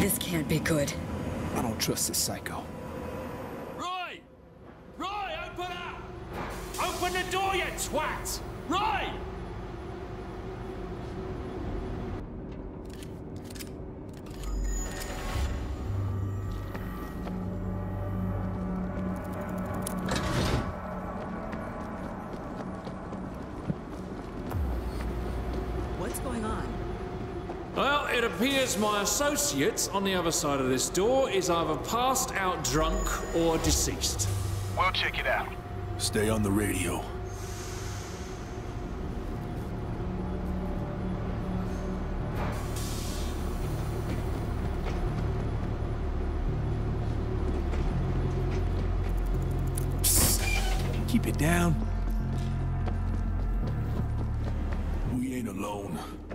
This can't be good. I don't trust this psycho. Roy! Roy, open up! Open the door, you twat! Roy! What's going on? Well, it appears my associate on the other side of this door is either passed out drunk or deceased. We'll check it out. Stay on the radio. Psst. Keep it down. We ain't alone.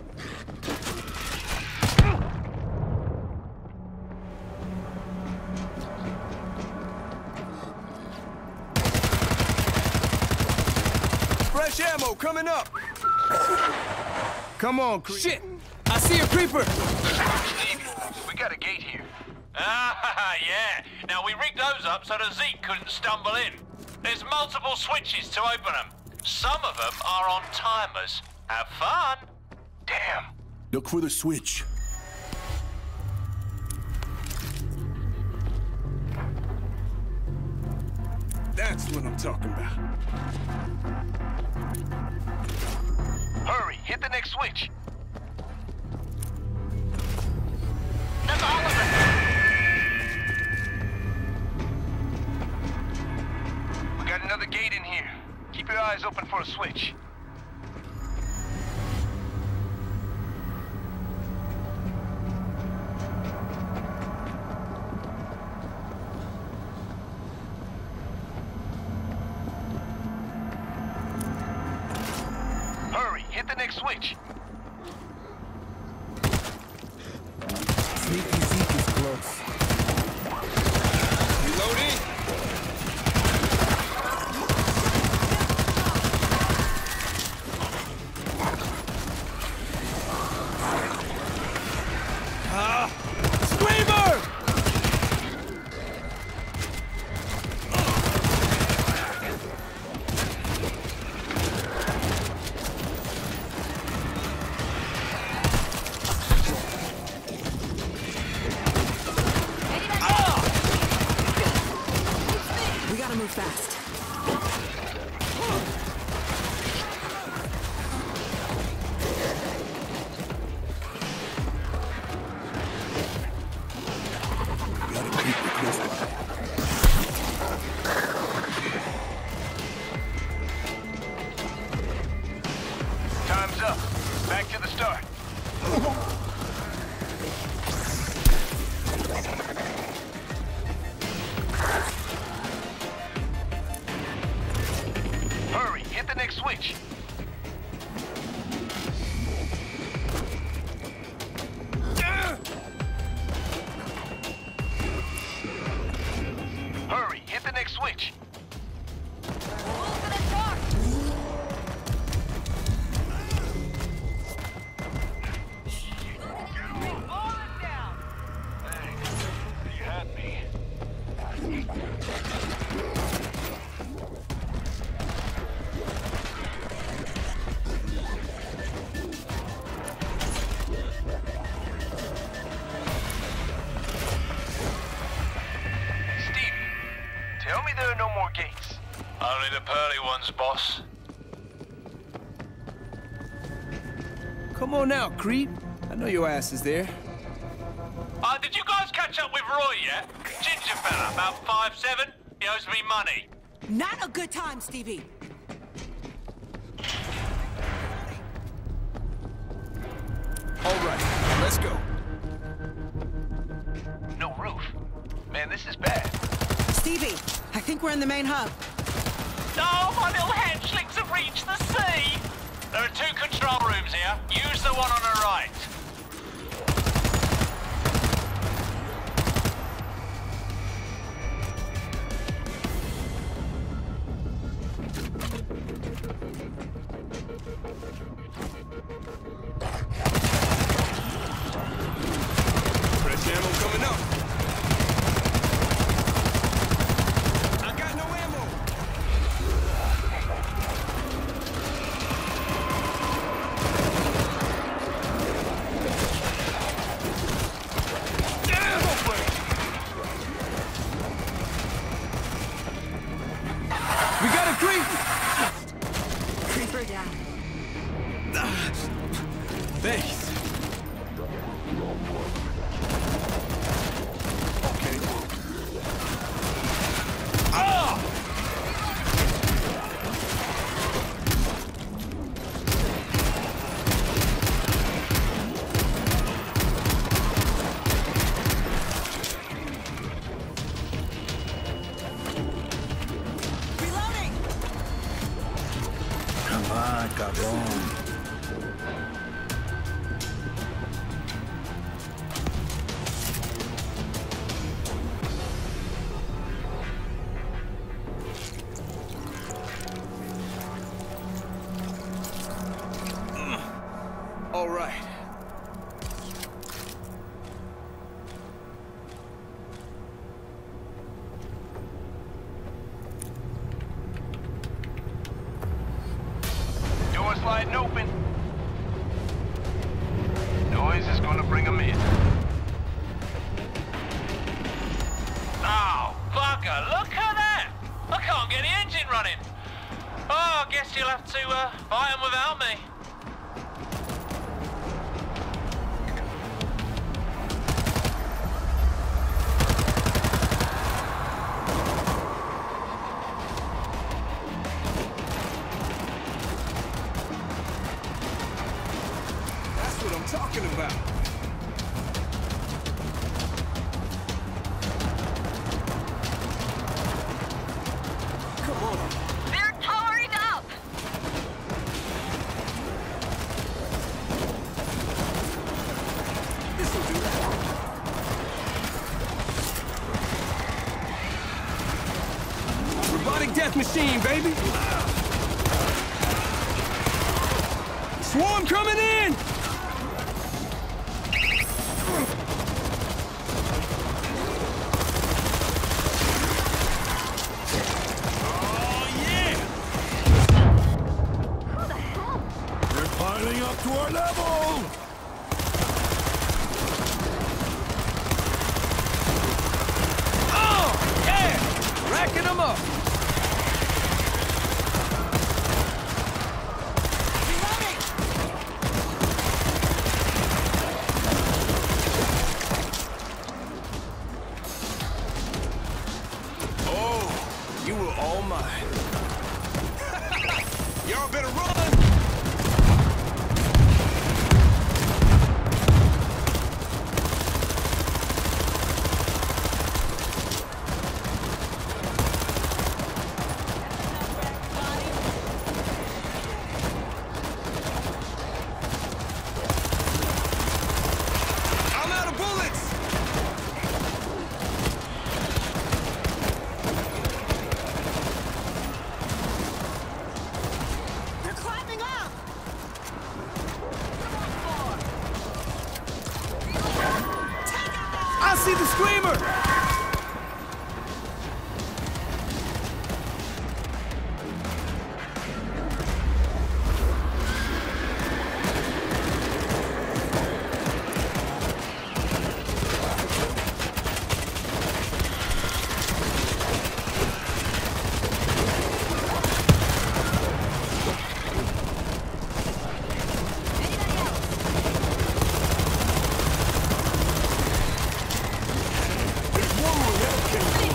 Fresh ammo coming up. Come on, creep. Shit! I see a creeper. We got a gate here. Ah, yeah. Now, we rigged those up so that Zeke couldn't stumble in. There's multiple switches to open them. Some of them are on timers. Have fun. Damn. Look for the switch. That's what I'm talking about. Hurry, hit the next switch. That's all of it. We got another gate in here. Keep your eyes open for a switch. Hurry, hit the next switch. Sneaky Zeke is close. Reloading. Screamer! We gotta move fast. Gotta keep it close by. Time's up. Back to the start. Hurry, hit the next switch. Hurry, hit the next switch. You had me. Stevie, tell me there are no more gates. Only the pearly ones, boss. Come on now, creep. I know your ass is there. Did you guys catch up with Roy yet? Ginger fella, about 5'7". He owes me money. Not a good time, Stevie. All right, let's go. No roof. Man, this is bad. Stevie, I think we're in the main hub. Oh, my little hatchlings have reached the sea. There are 2 control rooms here. Use the one on the right. Fresh ammo all right. Door sliding open. Noise is gonna bring them in. Oh, bugger, look at that! I can't get the engine running. Oh, I guess you'll have to buy them without me. That's what I'm talking about. Come on. They're towering up! This'll do. Robotic death machine, baby. Swarm coming in! Oh, yeah! Who the hell? They're piling up to our level! Oh, yeah! Racking them up! Oh, you were all mine. Y'all better run! I'm out of bullets! They're climbing up! I see the screamer! There's one more left, King.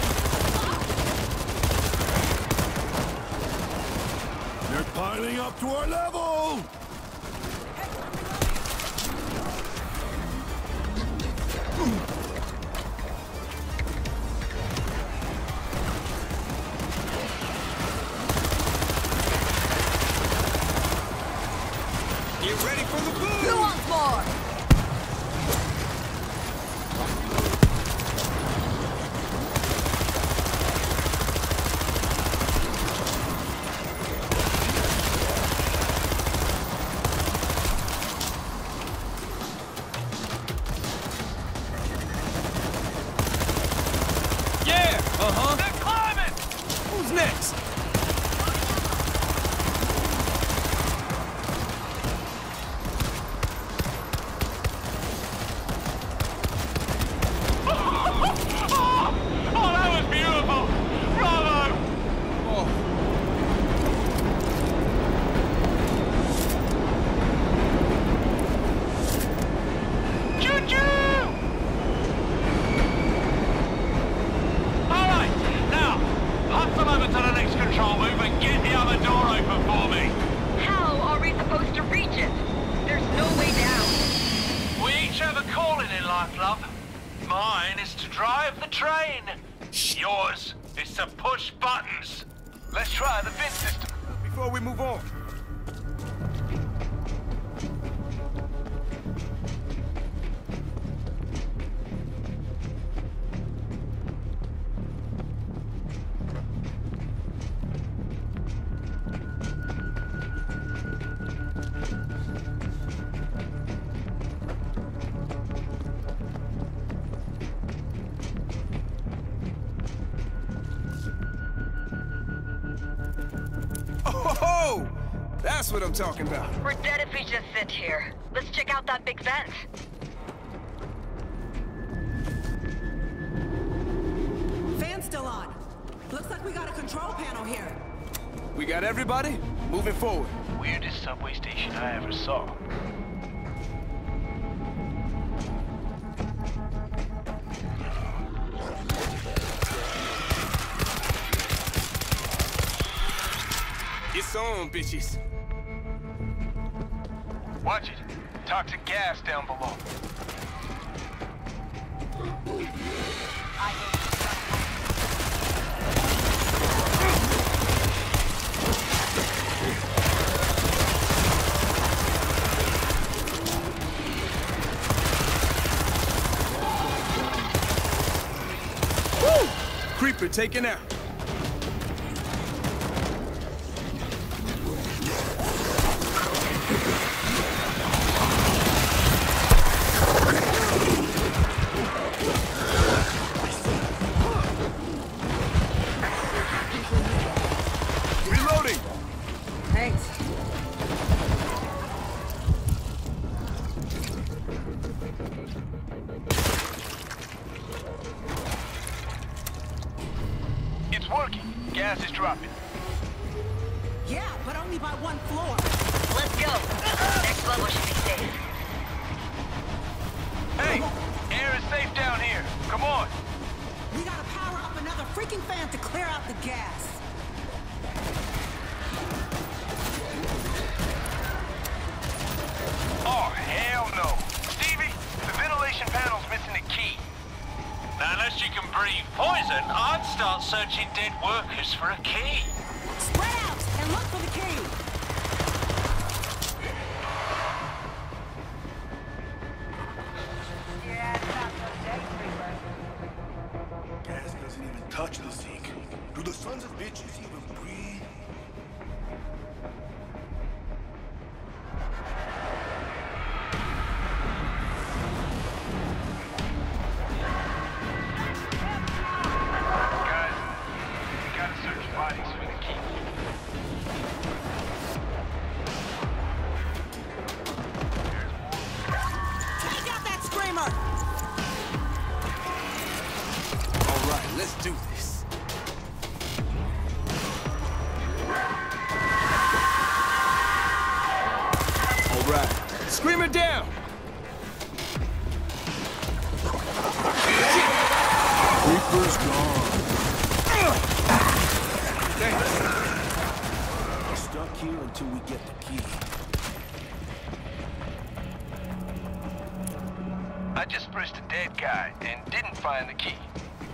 They're piling up to our level! Get ready for the boom! Who wants more? Yeah! Uh-huh. They're climbing! Who's next? Oh, that was beautiful! Bravo! Oh, Choo-choo! Alright, now, hustle over to the next control booth and get the other door open for me. How are we supposed to reach it? There's no way down. We each have a calling in life, love. Mine is to drive the train. Yours is to push buttons. Let's try the vent system. before we move on. That's what I'm talking about. We're dead if we just sit here. Let's check out that big vent. Fan's still on. Looks like we got a control panel here. We got everybody moving forward. Weirdest subway station I ever saw. It's on, bitches. Watch it. Toxic gas down below. Woo! Creeper taken out. Reloading. Thanks. It's working. Gas is dropping. Yeah, but only by 1 floor. Let's go. Next level should be safe. Hey, air is safe down here. Come on. We gotta power up another freaking fan to clear out the gas. Oh, hell no. Stevie, the ventilation panel's missing the key. Now, unless you can breathe poison, I'd start searching dead workers for a key. Spread out and look for the key. Gas doesn't even touch the sink. Do the sons of bitches even breathe? Guys, we gotta search bodies for the key. Take out that screamer. All right, let's do this. All right, screamer down. Creeper's gone. Thanks. We're stuck here until we get the key. I just pressed a dead guy and didn't find the key.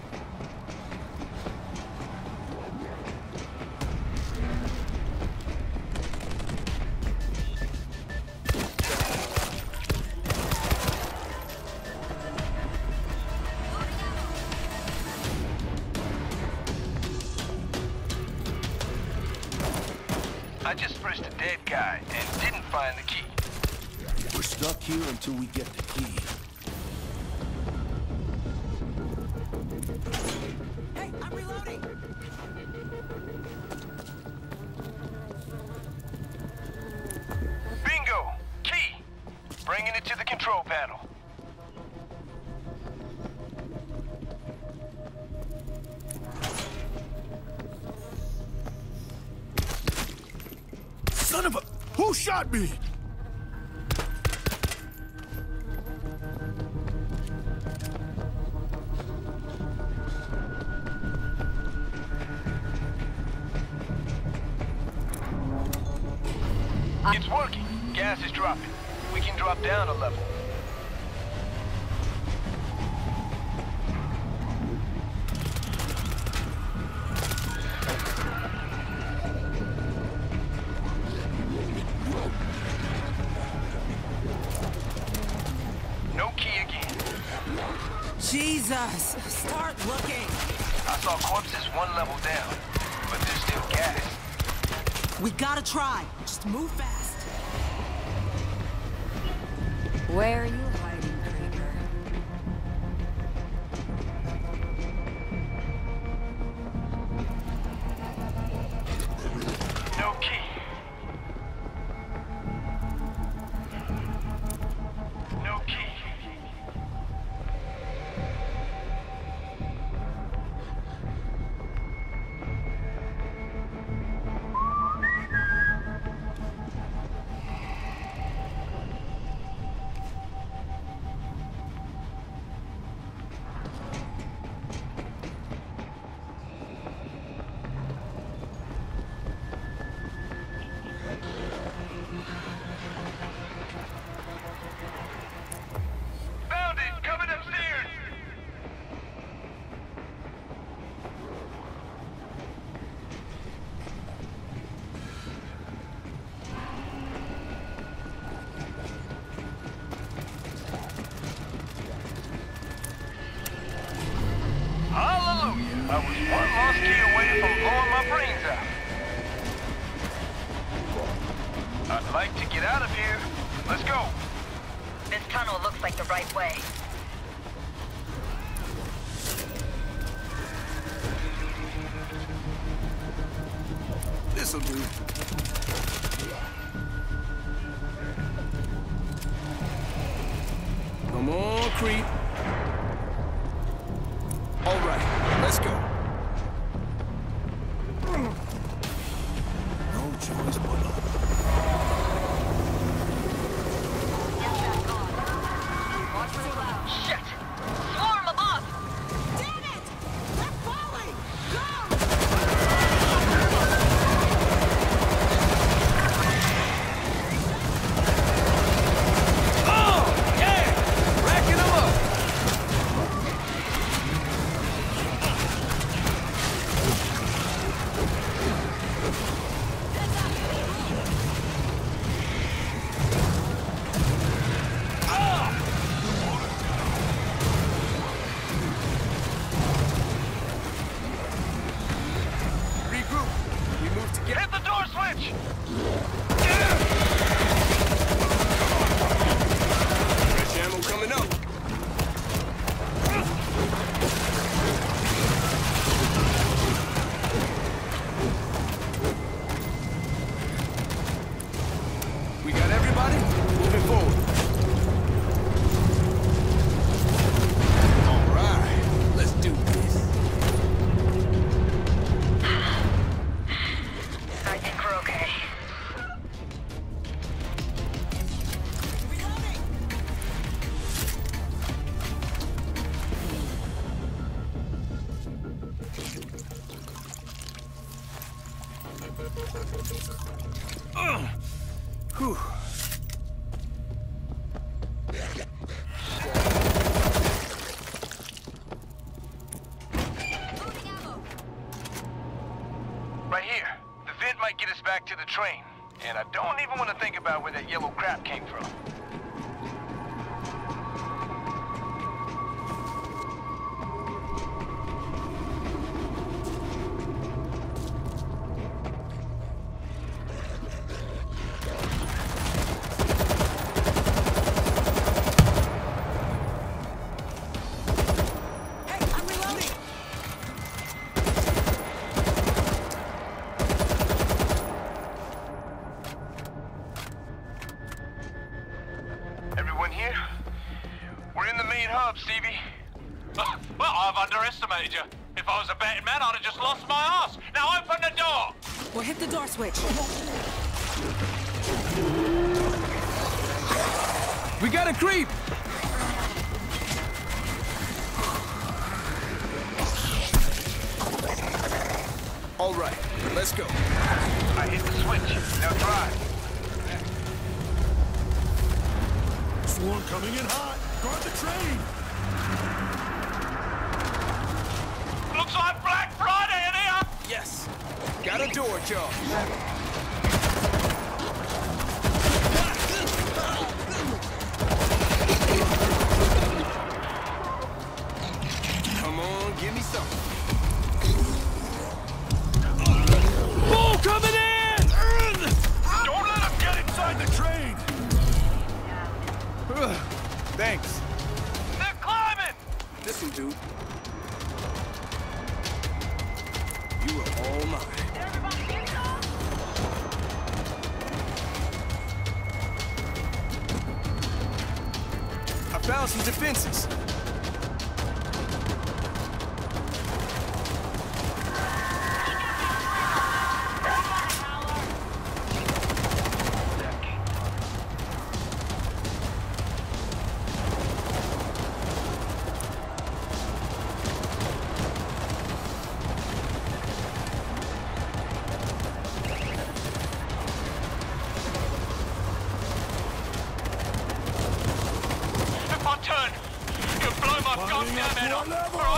I just pressed a dead guy and didn't find the key. We're stuck here until we get the key. Hey, I'm reloading. Bingo! Key! Bringing it to the control panel. Son of a... Who shot me? It's working. Gas is dropping. We can drop down a level. No key again. Jesus, start looking. I saw corpses one level down, but there's still gas. We gotta try. Just move fast. Where are you hiding, Creeper? No key. I was one lost key away from blowing my brains out. I'd like to get out of here. Let's go. This tunnel looks like the right way. This'll do. Come on, creep. All right, let's go. No choice but up. Shit! Swarm them up! Damn it! They're falling! Go! Oh, yeah! Racking them up! Regroup. We move together. Hit the door switch! Fresh ammo coming up. We got everybody moving forward. All right, let's do this. I think we're okay. Whew. Right here. The vent might get us back to the train. And I don't even want to think about where that yellow crap came from. Hey, I'm reloading! Everyone here? We're in the main hub, Stevie. Well, I've underestimated you. If I was a betting man, I'd have just lost my ass. Now open the door! We'll hit the door switch. We got a creep! All right, let's go. I hit the switch. Now drive. Swarm coming in hot. Guard the train. Looks like Black Friday in here! Yes. Got a door charge. Come on, give me something. Bull coming in! Don't let him get inside the train. Thanks. They're climbing! This'll do. You are all mine. I found some defenses. If I turn, you'll blow my goddamn head off, or